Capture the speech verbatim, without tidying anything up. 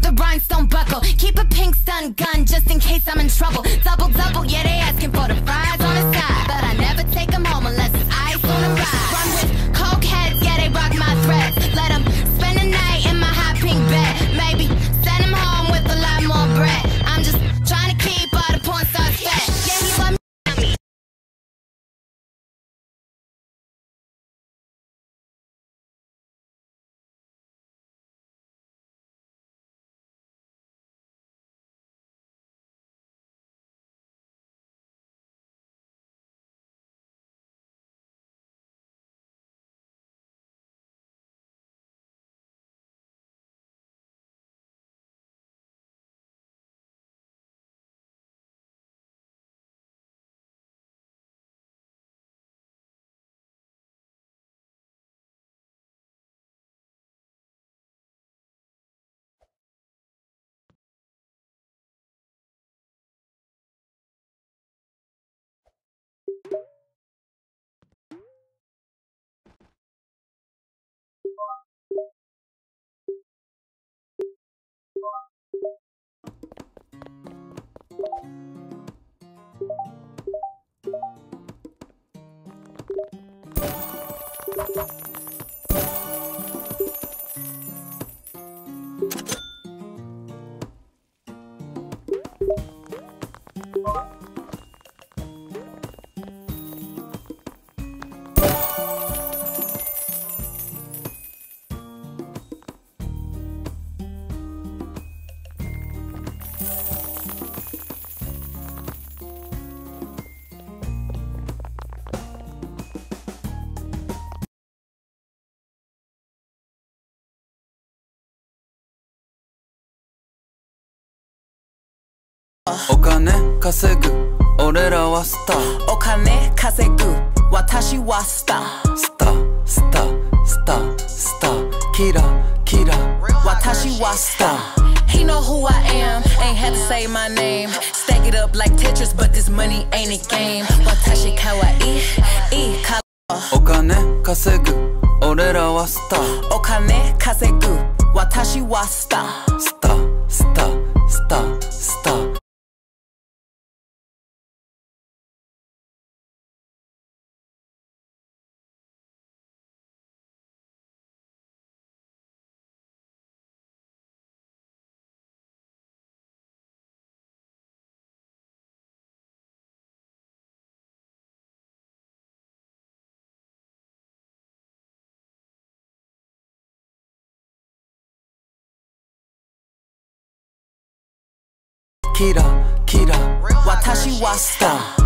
the rhinestone buckle. Keep a pink stun gun just in case I'm in trouble. Double, double, yeah, they asking for the fries on the side, but I never take them home unless it's ice on the ride. Run with coke heads, yeah, they rock my threads. Let them spend the night in my hot pink bed. Maybe send them home with a lot more bread. I'm just trying to keep all the porn stars fed. Yeah, he love me. お金稼ぐ俺らはスターお金稼ぐ私はスタースタースタースタースターキラキラ私はスター He know who I am, ain't had to say my name. Stack it up like Tetris, but this money ain't a game. 私かわいい、いいかお金稼ぐ俺らはスターお金稼ぐ私はスタースタースタースタースターキラキラ私はスター